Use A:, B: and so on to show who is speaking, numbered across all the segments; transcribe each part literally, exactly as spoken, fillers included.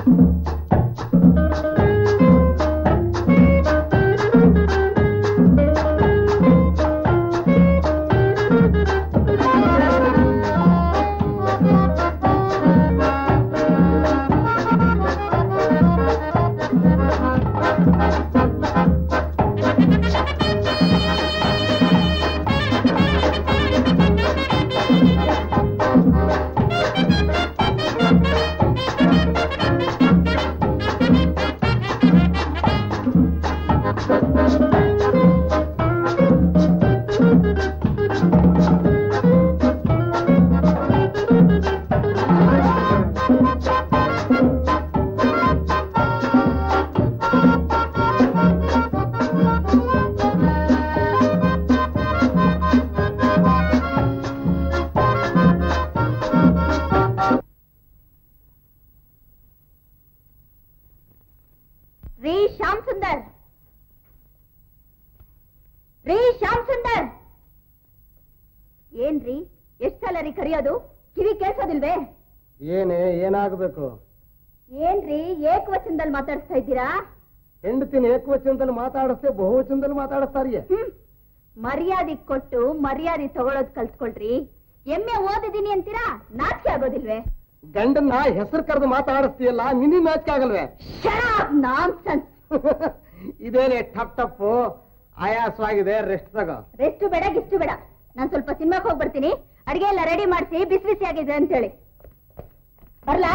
A: ಏನ್ರಿ ಏಕವಚನದಲ್ಲಿ ಮಾತಾಡ್ತಾ ಇದ್ದೀರಾ?
B: ಹೆಂಡತಿನ ಏಕವಚನದಲ್ಲಿ ಮಾತಾಡಿಸ್ತೇ ಬಹುವಚನದಲ್ಲಿ ಮಾತಾಡಿಸ್ತಾರಿಯೇ.
A: ಮರ್ಯಾದೆ ಕೊಟ್ಟು ಮರ್ಯಾದೆ ತಗೊಳ್ಳೋದ್ ಕಲ್ತ್ಕೊಳ್ರಿ. ಎಮ್ಮೆ ಓದಿದೀನಿ ಅಂತೀರಾ, ನಾಚಿಕೆ ಆಗೋದಿಲ್ವೇ?
B: ಗಂಡನ್ನ ಹೆಸರು ಕರೆದು ಮಾತಾಡಿಸ್ತೀಯಲ್ಲ, ನಿನ್ನ ನಾಚಿಕೆ ಆಗಲ್ವೇ?
A: ನಾನ್ಸೆನ್ಸ್.
B: ಇದೇನೆ ಟಪ್ ಟಪ್ಪು ಆಯಾಸವಾಗಿದೆ, ರೆಸ್ಟ್ ತಗೋ.
A: ರೆಸ್ಟ್ ಬೇಡ ಗಿಷ್ಟು ಬೇಡ, ನಾನ್ ಸ್ವಲ್ಪ ಸಿನಿಮಾಕ್ ಹೋಗ್ಬರ್ತೀನಿ. ಅಡಿಗೆ ಎಲ್ಲ ರೆಡಿ ಮಾಡಿಸಿ ಬಿಸಿ ಬಿಸಿ ಆಗಿದೆ ಅಂತೇಳಿ. ಬರ್ಲಾ?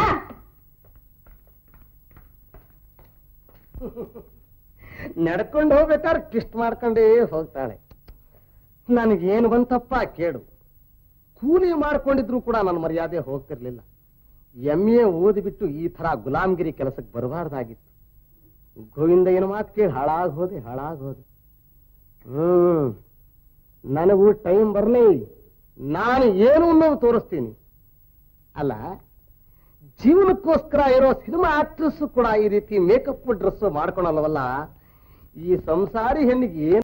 B: ನಡ್ಕೊಂಡು ಹೋಗ್ಬೇಕಾದ್ರೆ ಕಿಸ್ಟ್ ಮಾಡ್ಕೊಂಡೇ ಹೋಗ್ತಾಳೆ. ನನಗೇನು ಬಂತಪ್ಪ ಕೇಡು. ಕೂಲಿ ಮಾಡ್ಕೊಂಡಿದ್ರು ಕೂಡ ನನ್ನ ಮರ್ಯಾದೆ ಹೋಗ್ತಿರ್ಲಿಲ್ಲ. ಎಂ ಎ ಓದಿಬಿಟ್ಟು ಈ ತರ ಗುಲಾಮ್ಗಿರಿ ಕೆಲಸಕ್ಕೆ ಬರಬಾರ್ದಾಗಿತ್ತು. ಗೋವಿಂದ ಏನು ಮಾತು ಕೇಳಿ ಹಾಳಾಗ್ ಹೋದೆ ಹಾಳಾಗ್ ಹೋದೆ ಹ್ಮ್ ನನಗೂ ಟೈಮ್ ಬರ್ಲಿ, ನಾನು ಏನು ಅನ್ನೋದು ತೋರಿಸ್ತೀನಿ. ಅಲ್ಲ, ಜೀವನಕ್ಕೋಸ್ಕರ ಇರೋ ಸಿನಿಮಾ ಆಕ್ಟ್ರೆಸ್ ಕೂಡ ಈ ರೀತಿ ಮೇಕಪ್ ಡ್ರೆಸ್ ಮಾಡ್ಕೊಳಲ್ವಲ್ಲ. ಈ ಸಂಸಾರಿ ಹೆಣ್ಣಿಗೆ ಏನು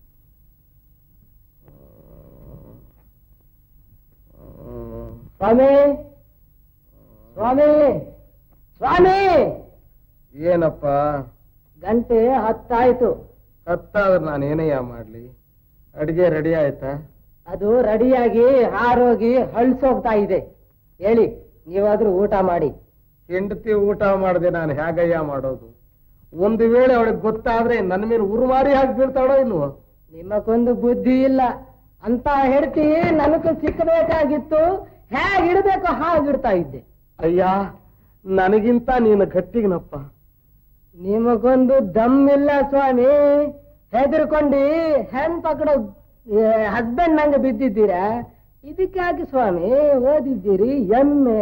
B: ಸ್ವಾಮಿ ಸ್ವಾಮಿ ಸ್ವಾಮಿ ಏನಪ್ಪ? ಗಂಟೆ ಹತ್ತಾಯ್ತು. ಹತ್ತಾದ್ರೆ ನಾನು ಏನಯ್ಯ ಮಾಡ್ಲಿ? ಅಡಿಗೆ ರೆಡಿ ಆಯ್ತಾ? ಅದು ರೆಡಿಯಾಗಿ ಹಾರೋಗಿ ಹಳ್ಸೋಗ್ತಾ ಇದೆ. ಹೇಳಿ, ನೀವಾದ್ರೂ ಊಟ ಮಾಡಿ. ಹೆಂಡತಿ ಊಟ ಮಾಡದೆ ನಾನು ಹೇಗಯ್ಯ ಮಾಡೋದು? ಒಂದು ವೇಳೆ ಅವಳಿಗೆ ಗೊತ್ತಾದ್ರೆ ನನ್ನ ಮೇಲೆ ಉರುಮಾರಿ ಹಾಕಿ ಬೀಳ್ತಾಳೋ ಇಲ್ವೋ? ನಿಮಗೊಂದು ಬುದ್ಧಿ ಇಲ್ಲ ಅಂತ ಹೇಳ್ತಿ. ನನಗೂ ಸಿಕ್ಕಬೇಕಾಗಿತ್ತು, ಹೇಗಿಡ್ಬೇಕು ಹಾಗಿಡ್ತಾ ಇದ್ದೆ. ಅಯ್ಯ, ನನಗಿಂತ ನೀನು ಗಟ್ಟಿಗನಪ್ಪ. ನಿಮಗೊಂದು ದಮ್ಮಿಲ್ಲ ಸ್ವಾಮಿ. ಹೆದರ್ಕೊಂಡು ಹೆಣ್ ಪಕಡೋ ಹಸ್ಬೆಂಡ್ ನಂಗೆ ಬಿದ್ದಿದ್ದೀರಾ? ಇದಕ್ಕಾಗಿ ಸ್ವಾಮಿ ಓದಿದ್ದೀರಿ ಎಮ್ಮೆ.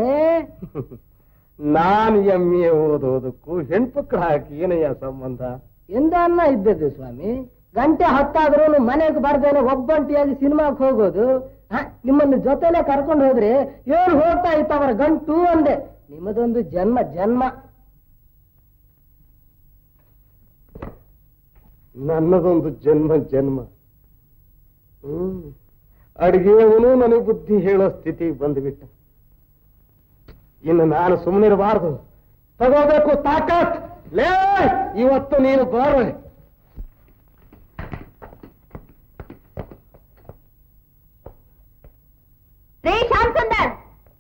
B: ನಾನು ಎಮ್ಮೆ ಓದೋದಕ್ಕೂ ಹೆಣ್ಪಕ್ಳು ಹಾಕಿ ಏನಯ್ಯ ಸಂಬಂಧ? ಎಂದ ಅನ್ನ ಇದ್ದದ್ದು ಸ್ವಾಮಿ. ಗಂಟೆ ಹತ್ತಾದ್ರೂ ಮನೆಗೆ ಬರ್ದೇನೆ ಒಬ್ಬಂಟಿಯಾಗಿ ಸಿನಿಮಾಕ್ಕೆ ಹೋಗೋದು. ನಿಮ್ಮನ್ನು ಜೊತೆಲೆ ಕರ್ಕೊಂಡು ಹೋದ್ರೆ ಏನು ಹೋಗ್ತಾ ಇತ್ತು ಅವರ ಗಂಟು ಅಂದೆ. ನಿಮ್ಮದೊಂದು ಜನ್ಮ ಜನ್ಮ. ನನ್ನದೊಂದು ಜನ್ಮ ಜನ್ಮ. ಹ್ಮ್ ಅಡಿಗೆಯವನು ನನಗೆ ಬುದ್ಧಿ ಹೇಳೋ ಸ್ಥಿತಿಗೆ ಬಂದುಬಿಟ್ಟ. ಇನ್ನು ನಾನು ಸುಮ್ಮನಿರಬಾರದು, ತಗೋಬೇಕು ತಾಕತ್. ಲೇ, ಇವತ್ತು ನೀನು ಬಾರೆ.
A: ರೇ ಶ್ಯಾಮ್ ಸುಂದರ್,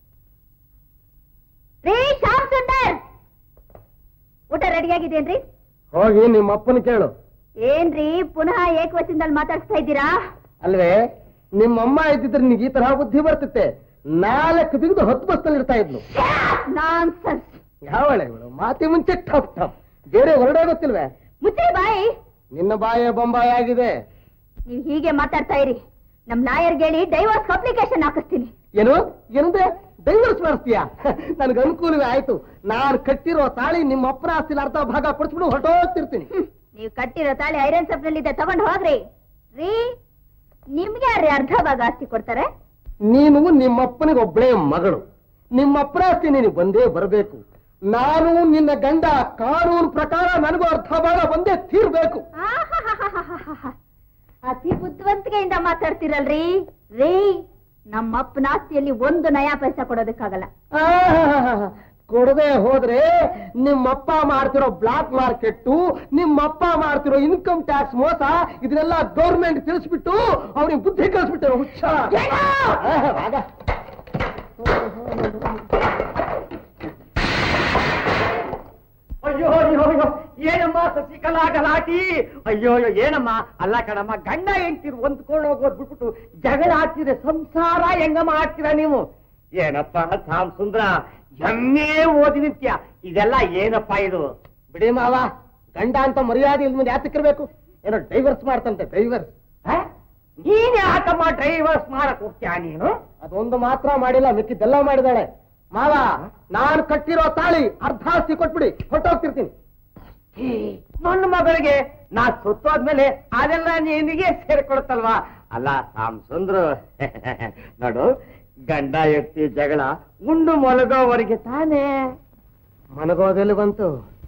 A: ರೇ ಶ್ಯಾಮ್ ಸುಂದರ್, ಊಟ ರೆಡಿಯಾಗಿದೇನ್ರಿ?
B: ಹೋಗಿ ನಿಮ್ಮ ಅಪ್ಪನ ಕೇಳು.
A: ಏನ್ರಿ ಪುನಃ ಏಕವಚನದಲ್ಲಿ ಮಾತಾಡ್ತಾ ಇದ್ದೀರಾ?
B: ಅಲ್ವೇ, ನಿಮ್ಮಮ್ಮ ಇದ್ದಿದ್ರೆ ನಿನಗೆ ಈ ತರ ಬುದ್ಧಿ ಬರ್ತಿತ್ತೆ. ನಾಲ್ಕು ಬಿಗಿದು ಹತ್ತು ಬಸ್ತಲ್ಲಿ ಇರ್ತಾ ಇದ್ಲು.
A: ನಾನ್ಸೆನ್ಸ್.
B: ಯಾವಳೆ ಇವಳು? ಮಾತಿ ಮುಂಚೆ ಟಪ್ ಟಪ್. ಬೇರೆ ಹೊರಡೇ ಗೊತ್ತಿಲ್ವೇ?
A: ಮುಚ್ಚೆ ಬಾಯಿ.
B: ನಿನ್ನ ಬಾಯೇ ಬೊಂಬಾಯಿ ಆಗಿದೆ.
A: ನೀವು ಹೀಗೆ ಮಾತಾಡ್ತಾ ಇರಿ. ನಮ್ ಲಾಯರ್ಗೆ ಹೇಳಿ ಡೈವರ್ಸ್ ಅಪ್ಲಿಕೇಶನ್ ಹಾಕಿಸ್ತೀನಿ.
B: ಏನು ಏನಂದ್ರೆ ಡೈವರ್ಸ್ ಮಾಡಿಸ್ತೀಯಾ? ನನ್ಗೆ ಅನುಕೂಲವೇ ಆಯ್ತು. ನಾನು ಕಟ್ಟಿರೋ ತಾಳಿ ನಿಮ್ಮ ಅಪ್ಪನ ಆಸ್ತಿಲಿ ಅರ್ಧ ಭಾಗ ಕೊಡ್ಸ್ಬಿಟ್ಟು ಹೊರಟೋಗ್ತಿರ್ತೀನಿ.
A: ನೀವು ಕಟ್ಟಿರೋ ತಾಳಿ ಐರನ್ ಸಪ್ನಲ್ಲಿದೆ, ತಗೊಂಡು ಹೋಗ್ರಿ. ರೀ, ನಿಮ್ಗೆ ಯಾರ್ರಿ ಅರ್ಧ ಭಾಗ ಆಸ್ತಿ ಕೊಡ್ತಾರೆ?
B: ನೀನು ನಿಮ್ಮಪ್ಪನಿಗೆ ಒಬ್ಬಳೇ ಮಗಳು. ನಿಮ್ಮಪ್ಪನ ಆಸ್ತಿ ನೀನು ಬಂದೇ ಬರಬೇಕು. ನಾನು ನಿನ್ನ ಗಂಡ ಕಾನೂನು ಪ್ರಕಾರ ನನಗೂ ಅರ್ಧ ಭಾಗ ಬಂದೇ ತೀರ್ಬೇಕು.
A: ಅತಿ ಬುದ್ಧಿವಂತಿಕೆಯಿಂದ ಮಾತಾಡ್ತಿರಲ್ರಿ. ರೀ, ನಮ್ಮಪ್ಪನ ಆಸ್ತಿಯಲ್ಲಿ ಒಂದು ನಯಾ ಪೈಸಾ ಕೊಡೋದಕ್ಕಾಗಲ್ಲ.
B: ಕೊಡದೆ ಹೋದ್ರೆ ನಿಮ್ಮಪ್ಪ ಮಾಡ್ತಿರೋ ಬ್ಲಾಕ್ ಮಾರ್ಕೆಟ್, ನಿಮ್ಮಪ್ಪ ಮಾಡ್ತಿರೋ ಇನ್ಕಮ್ ಟ್ಯಾಕ್ಸ್ ಮೋಸ ಇದನ್ನೆಲ್ಲ ಗೌರ್ಮೆಂಟ್ ತಿಳಿಸ್ಬಿಟ್ಟು ಅವ್ರಿಗೆ ಬುದ್ಧಿ ಕಲಿಸ್ಬಿಟ್ಟು ಹುಚ್ಚ.
C: ಅಯ್ಯೋ ಅಯ್ಯೋ ಅಯ್ಯೋ ಏನಮ್ಮ ಸಸಿಕಲಾ ಗಲಾಟಿ. ಅಯ್ಯೋ ಅಯ್ಯೋ ಏನಮ್ಮ. ಅಲ್ಲ ಕಣಮ್ಮ, ಗಂಡ ಹೆಂಡ್ತಿರು ಹೊಂದ್ಕೊಂಡು ಹೋಗೋದ್ ಬಿಟ್ಬಿಟ್ಟು ಜಗಳ ಆಡ್ತಿದ್ರೆ ಸಂಸಾರ ಹೆಂಗಮ್ಮ ಆಡ್ತೀರಾ ನೀವು? ಏನಪ್ಪ ಸಾಮ್ ಸುಂದ್ರ, ಎಮ್ಮೆ ಓದಿ ನಿತ್ಯ ಇದೆಲ್ಲ ಏನಪ್ಪಾ ಇದು?
B: ಬಿಡಿ ಮಾವ, ಗಂಡ ಅಂತ ಮರ್ಯಾದೆ ಇಲ್ ಮುಂದೆ ಯಾತಕ್ಕಿರ್ಬೇಕು? ಏನೋ ಡೈವರ್ಸ್ ಮಾಡ್ತಂತೆ, ಡೈವರ್ಸ್.
C: ನೀನ್ ಯಾಕಮ್ಮ ಡ್ರೈವರ್ಸ್ ಮಾಡಕ್ ಹೋಗ್ತೀಯ ನೀನು?
B: ಅದೊಂದು ಮಾತ್ರ ಮಾಡಿಲ್ಲ, ಮಿಕ್ಕಿದ್ದೆಲ್ಲ ಮಾಡಿದಾಳೆ. ಮಾವ, ನಾನು ಕಟ್ಟಿರೋ ತಾಳಿ ಅರ್ಧ ಆಸ್ತಿ ಕೊಟ್ಬಿಡಿ, ಹೊರಟೋಗ್ತಿರ್ತೀನಿ.
C: ನನ್ನ ಮಗಳಿಗೆ ನಾ ಸುತ್ತೋದ್ಮೇಲೆ ಅದೆಲ್ಲ ನಿನಗೆ ಸೇರ್ಕೊಡ್ತಲ್ವಾ? ಅಲ್ಲ ಸಾಮ್ ಸುಂದ್ರ, ನೋಡು, ಗಂಡ ಎತ್ತಿ ಜಗಳ ಉಂಡು ಮಲಗೋವರೆಗೆ ತಾನೇ.
B: ಮನಗೋದೆಲ್ಲಿ ಬಂತು?